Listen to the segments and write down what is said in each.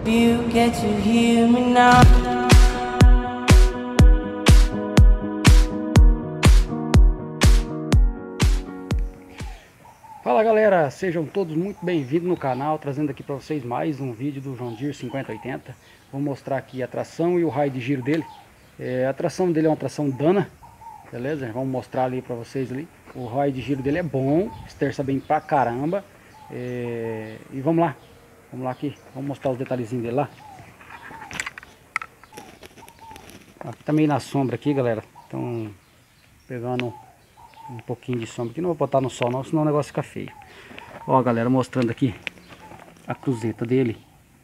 You get to hear me now. Fala galera, sejam todos muito bem-vindos no canal, trazendo aqui para vocês mais um vídeo do John Deere 5080. Vou mostrar aqui a tração e o raio de giro dele. A tração dele é uma tração Dana, beleza? Vamos mostrar ali para vocês ali. O raio de giro dele é bom, esterça bem pra caramba. E vamos lá aqui, vamos mostrar os detalhezinhos dele lá. Aqui tá meio na sombra aqui, galera. Então, pegando um pouquinho de sombra aqui, não vou botar no sol não, senão o negócio fica feio. Ó galera, mostrando aqui a cruzeta dele,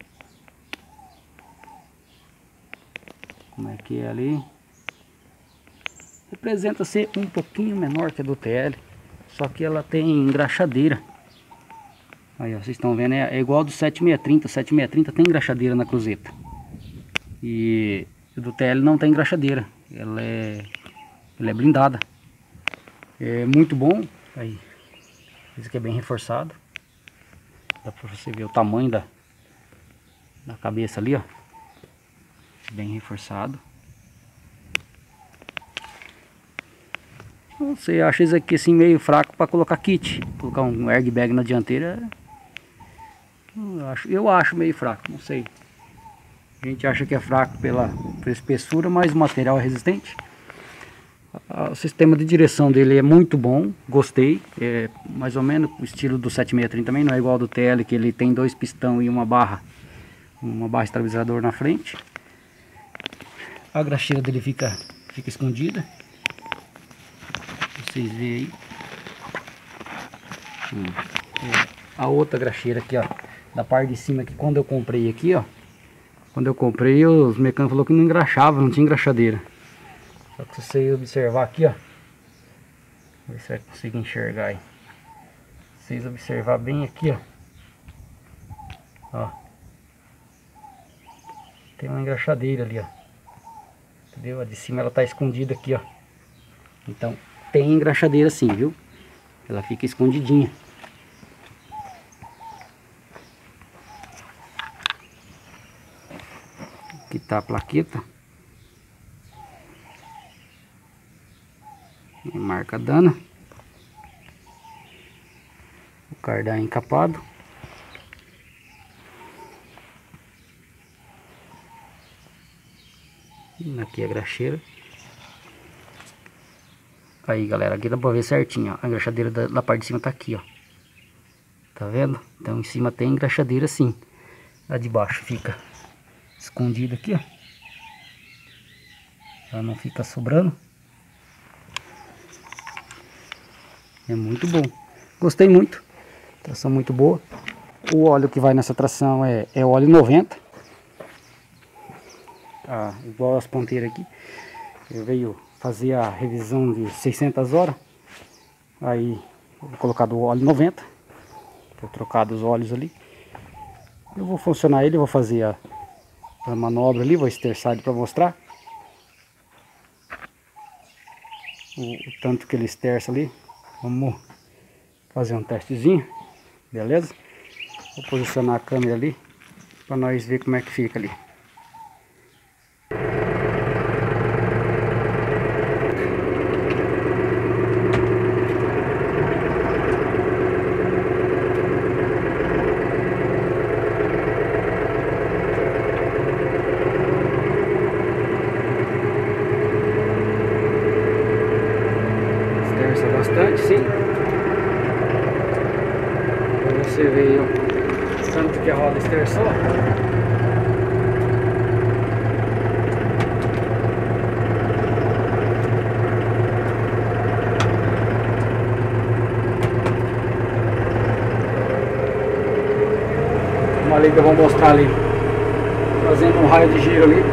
como é que é ali. Representa ser um pouquinho menor que a do TL, só que ela tem engraxadeira. Aí ó, vocês estão vendo, é igual do 7630. O 7630 tem engraxadeira na cruzeta, e o do TL não tem engraxadeira, ela é blindada. É muito bom. Aí, esse aqui é bem reforçado. Dá pra você ver o tamanho da cabeça ali, ó. Bem reforçado. Você acha isso aqui assim meio fraco para colocar kit? Colocar um airbag na dianteira, eu acho meio fraco, não sei. A gente acha que é fraco pela espessura, mas o material é resistente. O sistema de direção dele é muito bom, gostei. É mais ou menos o estilo do 7630 também, não é igual ao do TL, que ele tem dois pistão e uma barra estabilizador na frente. A graxeira dele fica escondida, vocês veem aí. A outra graxeira aqui, ó, da parte de cima, que quando eu comprei aqui, ó, os mecânicos falaram que não engraxava, não tinha engraxadeira. Só que se você observar aqui, ó, ver se você consegue enxergar aí. Se vocês observar bem aqui, ó, tem uma engraxadeira ali, ó, entendeu? A de cima ela tá escondida aqui, ó. Então tem engraxadeira sim, viu? Ela fica escondidinha. Aqui tá a plaqueta, marca Dana, o cardan encapado, aqui a graxeira. Aí galera, aqui dá pra ver certinho, ó, a engraxadeira da parte de cima tá aqui, ó, tá vendo? Então em cima tem engraxadeira sim, a de baixo fica escondida aqui, ó, ela não fica sobrando. É muito bom, gostei muito, tração muito boa. O óleo que vai nessa tração é óleo 90, igual as ponteiras aqui. Eu veio fazer a revisão de 600 horas, aí vou colocar do óleo 90, vou trocar dos óleos ali. Eu vou funcionar ele, vou fazer a manobra ali, vou esterçar ele para mostrar o tanto que ele esterça ali. Vamos fazer um testezinho, beleza? Vou posicionar a câmera ali para nós ver como é que fica ali. Bastante, sim. Pra você ver o tanto que a roda esterçou. Uma ali que eu vou mostrar ali, fazendo um raio de giro ali.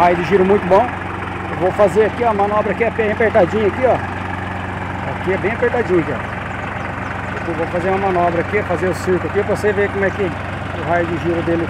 raio de giro muito bom. Eu vou fazer aqui, ó, a manobra aqui é bem apertadinha aqui, ó. Aqui é bem apertadinho aqui, ó. Eu vou fazer uma manobra aqui, fazer o circo aqui pra você ver como é que o raio de giro dele.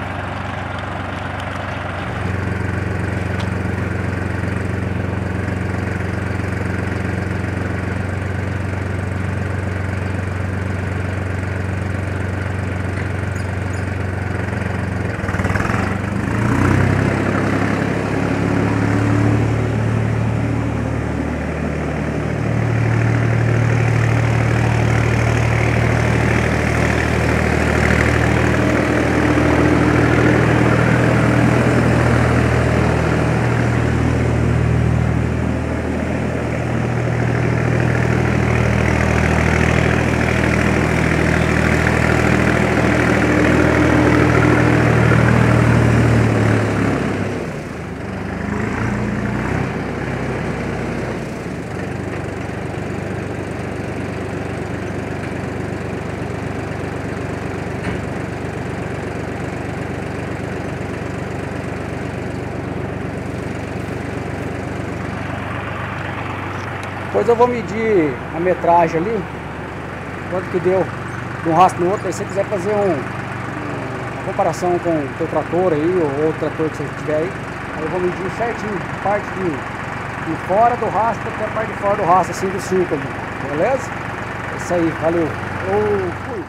Depois eu vou medir a metragem ali, quanto que deu de um rastro no outro. Aí se você quiser fazer uma comparação com o teu trator aí, ou outro trator que você tiver aí eu vou medir certinho, parte de fora do rastro até a parte de fora do rastro, assim, do círculo, beleza? É isso aí, valeu. Fui.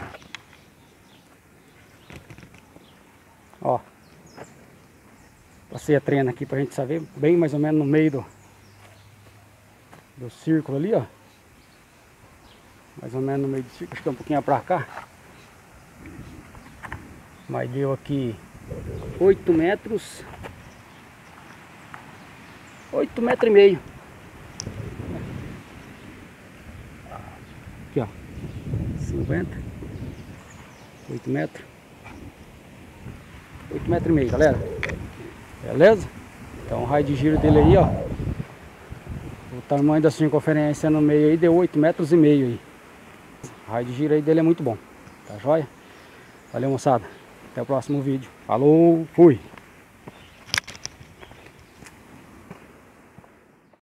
Ó, passei a trena aqui pra gente saber, bem mais ou menos no meio do círculo ali, ó. Mais ou menos no meio do círculo, acho que é um pouquinho pra cá. Mas deu aqui 8 metros. 8 metros e meio. Aqui, ó. 50. 8 metros. 8 metros e meio, galera. Beleza? Então o raio de giro dele aí, ó. O tamanho da circunferência no meio aí deu 8 metros e meio aí. O raio de giro aí dele é muito bom. Tá joia? Valeu, moçada. Até o próximo vídeo. Falou, fui!